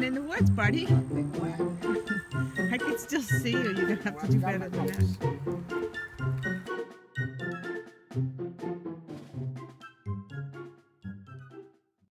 going in the woods, buddy. Big wet. I can still see you. You're going to have to do better than that.